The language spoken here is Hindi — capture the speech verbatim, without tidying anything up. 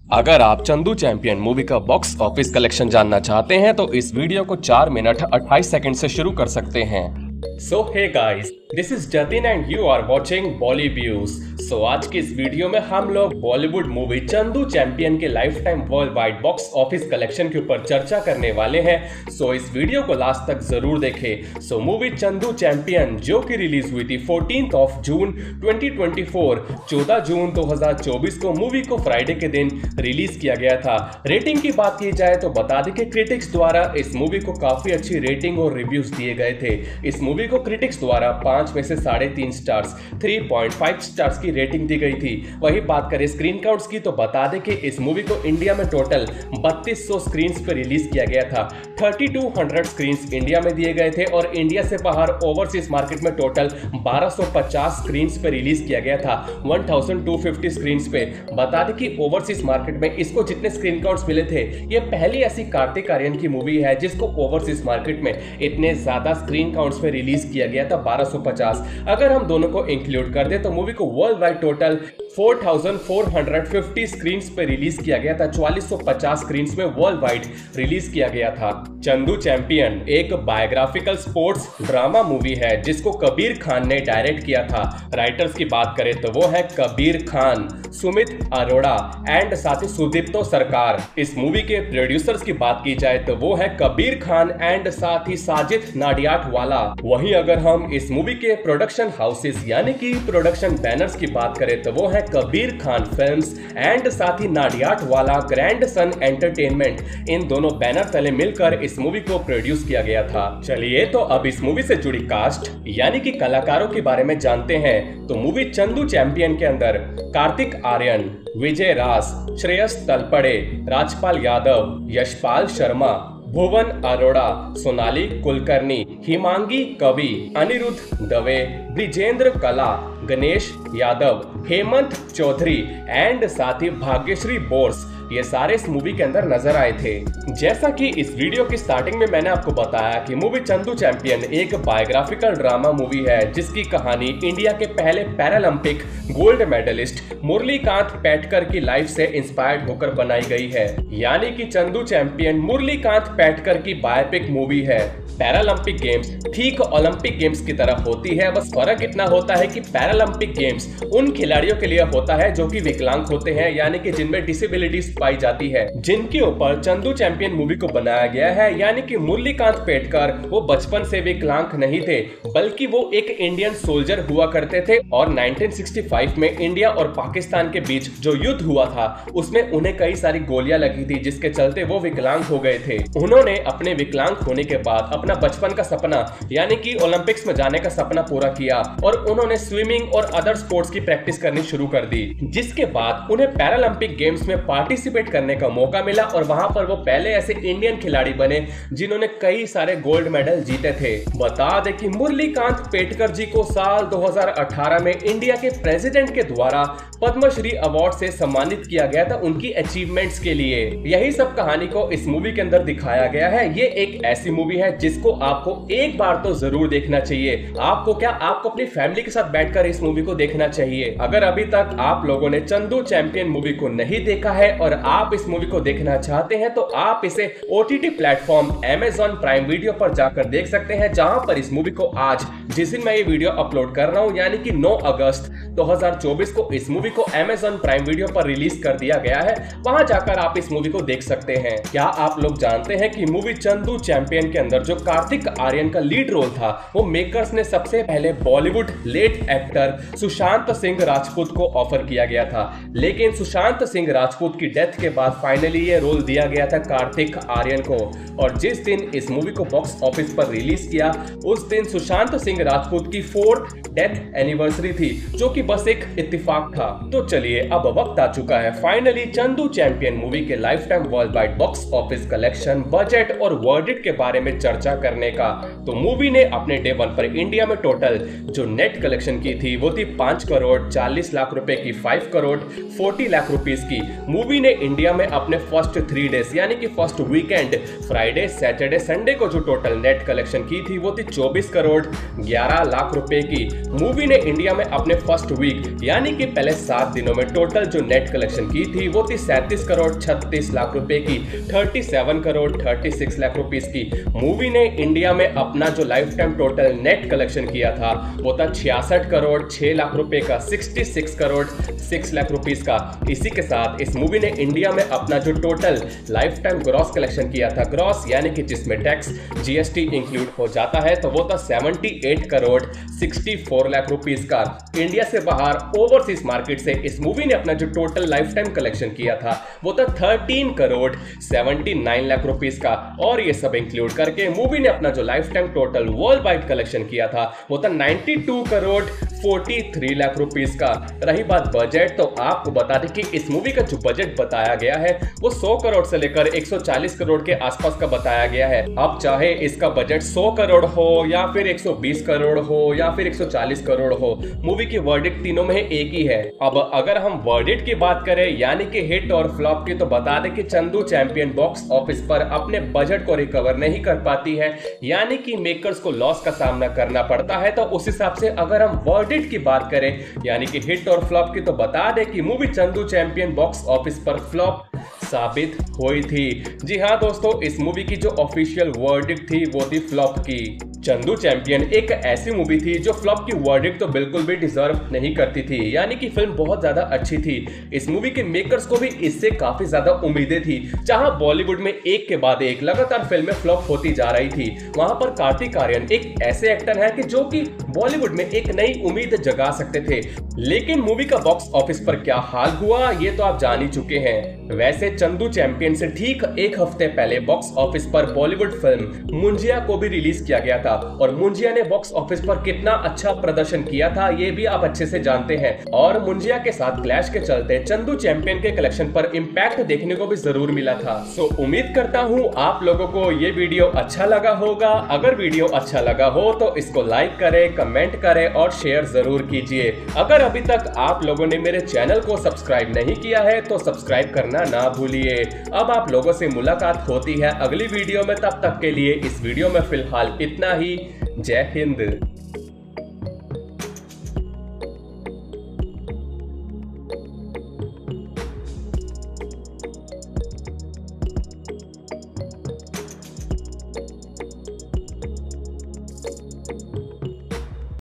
अगर आप चंदू चैंपियन मूवी का बॉक्स ऑफिस कलेक्शन जानना चाहते हैं तो इस वीडियो को चार मिनट अट्ठाईस सेकंड से शुरू कर सकते हैं। So hey guys, this is Jatin and you are watching Bollyviews. So आज की इस वीडियो में हम लोग बॉलीवुड मूवी चंदू चैंपियन के life time world wide box office collection के ऊपर चर्चा करने वाले हैं। सो so, इस वीडियो को लास्ट तक जरूर देखें। सो मूवी चंदू चैंपियन जो कि रिलीज हुई थी fourteenth of June twenty twenty four, चौदह जून दो हज़ार चौबीस को मूवी को फ्राइडे के दिन रिलीज किया गया था। रेटिंग की बात की जाए तो बता दें कि क्रिटिक्स द्वारा इस मूवी को काफी अच्छी रेटिंग और रिव्यूज दिए गए थे। इस मूवी को क्रिटिक्स द्वारा पांच में से साढ़े तीन स्टार्स तीन पॉइंट पाँच स्टार्स की रेटिंग दी गई थी। वही बात करें स्क्रीन काउंट्स की तो बता दें कि इस मूवी को इंडिया में टोटल बत्तीस सौ स्क्रीन्स पर रिलीज किया गया था। Thirty two hundred screens India में दिए गए थे और इंडिया से बाहर ओवरसीज मार्केट में टोटल बारह सौ पचास स्क्रीन्स पे रिलीज किया गया था। बारह सौ पचास स्क्रीन्स पे। बता दें कि ओवरसीज मार्केट में इसको जितने स्क्रीन काउंट्स मिले थे, ये पहली ऐसी कार्तिक आर्यन की मूवी है जिसको ओवरसीज मार्केट में इतने ज्यादा स्क्रीन काउंट्स पे रिलीज किया गया था, बारह सौ पचास। अगर हम दोनों को इंक्लूड कर दे तो मूवी को वर्ल्ड वाइड टोटल चार हज़ार चार सौ पचास स्क्रीन्स पे रिलीज किया गया था। चौवालीस सौ पचास स्क्रीन्स में वर्ल्ड वाइड रिलीज किया गया था। चंदू चैंपियन एक बायोग्राफिकल स्पोर्ट्स ड्रामा मूवी है जिसको कबीर खान ने डायरेक्ट किया था। राइटर्स की बात करें तो वो है कबीर खान, सुमित अरोड़ा एंड साथ ही सुदीप्तो सरकार। इस मूवी के प्रोड्यूसर्स की बात की जाए तो वो है कबीर खान एंड साथ ही साजिद नाडियाडवाला। वहीं अगर हम इस मूवी के प्रोडक्शन हाउसेस यानी कि प्रोडक्शन बैनर्स की बात करें तो वो है कबीर खान फिल्म्स एंड साथ ही नाडियाडवाला ग्रैंड सन एंटरटेनमेंट। इन दोनों बैनर तले मिलकर इस मूवी को प्रोड्यूस किया गया था। चलिए तो अब इस मूवी से जुड़ी कास्ट यानी कि कलाकारों के बारे में जानते हैं। तो मूवी चंदू चैंपियन के अंदर कार्तिक आर्यन, विजय रास, श्रेयस तलपड़े, राजपाल यादव, यशपाल शर्मा, भुवन अरोड़ा, सोनाली कुलकर्णी, हिमांगी कवि, अनिरुद्ध दवे, ब्रिजेंद्र कला, गणेश यादव, हेमंत चौधरी एंड साथ ही भाग्यश्री बोर्स, ये सारे इस मूवी के अंदर नजर आए थे। जैसा कि इस वीडियो की स्टार्टिंग में मैंने आपको बताया कि मूवी चंदू चैंपियन एक बायोग्राफिकल ड्रामा मूवी है जिसकी कहानी इंडिया के पहले Paralympic gold medalist Murlikant Petkar की लाइफ से इंस्पायर्ड होकर बनाई गई है। यानी कि चंदू चैंपियन मुरलीकांत पैटकर की बायोपिक मूवी है। पैरालंपिक गेम्स ठीक ओलंपिक गेम्स की तरह होती है, बस फर्क इतना होता है कि पैरालंपिक गेम्स उन खिलाड़ियों के लिए होता है जो कि विकलांग होते हैं, यानी कि जिनमें डिसेबिलिटीज पाई जाती है, जिनके ऊपर चंदू चैंपियन मूवी को बनाया गया है। यानी कि मुरलीकांत पैटकर वो बचपन से विकलांग नहीं थे, बल्कि वो एक इंडियन सोल्जर हुआ करते थे और नाइनटीन सिक्सटी फाइव में इंडिया और पाकिस्तान के बीच जो युद्ध हुआ था उसमें उन्हें कई सारी गोलियां लगी थी जिसके चलते वो विकलांग हो गए थे। उन्होंने अपने विकलांग होने के बाद अपना बचपन का सपना यानी कि ओलंपिक्स में जाने का सपना पूरा किया और उन्होंने स्विमिंग और अदर स्पोर्ट्स की प्रैक्टिस करनी शुरू कर दी, जिसके बाद उन्हें पैरालंपिक गेम्स में पार्टिसिपेट करने का मौका मिला और वहां पर वो पहले ऐसे इंडियन खिलाड़ी बने जिन्होंने कई सारे गोल्ड मेडल जीते थे। बता दें कि मुरलीकांत पैटकर जी को साल दो हज़ार अठारह में इंडिया के प्रेसिडेंट के द्वारा पद्मश्री अवार्ड से सम्मानित किया गया था उनकी अचीवमेंट्स के लिए। यही सब कहानी को इस मूवी के अंदर दिखाया गया है। ये एक ऐसी मूवी है जिसको आपको एक बार तो जरूर देखना चाहिए। आपको क्या, आपको अपनी फैमिली के साथ बैठकर इस मूवी को देखना चाहिए। अगर अभी तक आप लोगों ने चंदू चैंपियन मूवी को नहीं देखा है और आप इस मूवी को देखना चाहते हैं तो आप इसे OTT platform Amazon Prime Video पर जाकर देख सकते हैं, जहां पर इस मूवी को आज जिस दिन मैं ये वीडियो अपलोड कर रहा हूं यानी कि नौ अगस्त दो हज़ार चौबीस को इस मूवी को अमेज़न प्राइम वीडियो पर रिलीज कर दिया गया है। वहां जाकर आप इस मूवी को देख सकते हैं। क्या आप लोग जानते हैं कि मूवी चंदू चैंपियन के अंदर जो कार्तिक आर्यन का लीड रोल था वो मेकर्स ने सबसे पहले बॉलीवुड लेट एक्टर सुशांत सिंह राजपूत को ऑफर किया गया था, लेकिन सुशांत सिंह राजपूत की डेथ के बाद फाइनली ये रोल दिया गया था कार्तिक आर्यन को। और जिस दिन इस मूवी को बॉक्स ऑफिस पर रिलीज किया उस दिन सुशांत सिंह राजपूत की फोर्थ डेथ एनिवर्सरी थी, जो कि बस एक इत्तेफाक था। तो चलिए अब वक्त आ चुका है फाइनली चंदू चैंपियन मूवी के life time world wide box office collection, budget और वर्डिट के बारे में चर्चा करने का। तो मूवी ने अपने डे वन पर इंडिया में टोटल जो नेट कलेक्शन की थी वो थी पांच करोड़ चालीस लाख रुपए की, पांच करोड़ चालीस लाख रुपीस की। मूवी ने इंडिया में अपने फर्स्ट थ्री डेज यानी कि first weekend Friday Saturday Sunday को जो टोटल नेट कलेक्शन की थी वो थी चौबीस करोड़ ग्यारह लाख रुपए की। मूवी ने इंडिया में अपने फर्स्ट वीक यानी कि पहले सात दिनों में टोटल जो नेट कलेक्शन की थी वो थी सैंतीस करोड़ छत्तीस लाख रुपए की, सैंतीस करोड़ छत्तीस लाख रुपीस की। मूवी ने इंडिया में अपना जो life time total net collection किया था वो था छियासठ करोड़ छह लाख रुपए का, छियासठ करोड़ छह लाख रुपीस का। इसी के साथ इस मूवी ने इंडिया में अपना जो total life time gross collection किया था, ग्रॉस यानी कि जिसमें टैक्स जीएसटी इंक्लूड हो जाता है, तो वो था अठहत्तर करोड़ चौंसठ लाख रुपीस का। इंडिया से बाहर ओवरसीज मार्केट से इस मूवी ने अपना जो टोटल लाइफ टाइम कलेक्शन किया था वो था तेरह करोड़ उन्यासी लाख रुपीस का। और ये सब इंक्लूड करके मूवी ने अपना जो life time total world wide collection किया था वो था बानवे करोड़ तैंतालीस लाख रुपीस का। रही बात बजट, तो आपको बता दें कि इस मूवी का जो बजट बताया गया है वो सौ करोड़ से लेकर एक सौ चालीस करोड़ के आसपास का बताया गया है। अब चाहे इसका बजट सौ करोड़ हो या फिर एक सौ बीस करोड़ हो या फिर एक सौ चालीस करोड़ हो, मूवी की वर्डिक्ट तीनों में एक ही है। अब अगर हम वर्डिक्ट की बात करें यानी कि हिट और फ्लॉप की, तो बता दें कि चंदू चैंपियन बॉक्स ऑफिस पर अपने बजट को रिकवर नहीं कर पाती है, यानी कि मेकर्स को लॉस का सामना करना पड़ता है। तो उस हिसाब से अगर हम वर्डिक्ट की बात करें यानी कि हिट और फ्लॉप की, तो बता दें कि movie Chandu champion box office पर फ्लॉप साबित हुई थी। जी हाँ दोस्तों, इस मूवी की जो ऑफिशियल वर्डिक्ट थी वो थी फ्लॉप की। चंदू चैंपियन एक ऐसी मूवी थी जो फ्लॉप की वर्डिक्ट तो बिल्कुल भी डिजर्व नहीं करती थी, यानी कि फिल्म बहुत ज्यादा अच्छी थी। इस मूवी के मेकर्स को भी इससे काफी ज्यादा उम्मीदें थी। जहां बॉलीवुड में एक के बाद एक लगातार फिल्में फ्लॉप होती जा रही थी, वहां पर कार्तिक आर्यन एक ऐसे एक्टर हैं कि जो कि बॉलीवुड में एक नई उम्मीद जगा सकते थे। लेकिन मूवी का बॉक्स ऑफिस पर क्या हाल हुआ ये तो आप जान ही चुके हैं। वैसे चंदू चैंपियन से ठीक एक हफ्ते पहले बॉक्स ऑफिस पर बॉलीवुड फिल्म मुंजिया को भी रिलीज किया गया था, और मुंजिया ने बॉक्स ऑफिस पर कितना अच्छा प्रदर्शन किया था ये भी आप अच्छे से जानते हैं। और मुंजिया के साथ क्लैश के चलते चंदू चैंपियन के कलेक्शन पर इंपैक्ट देखने को भी जरूर मिला था। सो उम्मीद करता हूँ आप लोगों को ये वीडियो अच्छा लगा होगा। अगर वीडियो अच्छा लगा हो तो इसको लाइक करें, कमेंट करें और शेयर जरूर कीजिए। अगर अभी तक आप लोगों ने मेरे चैनल को सब्सक्राइब नहीं किया है तो सब्सक्राइब करना ना भूलिए। अब आप लोगों से मुलाकात होती है अगली वीडियो में, तब तक के लिए इस वीडियो में फिलहाल इतना ही। जय हिंद।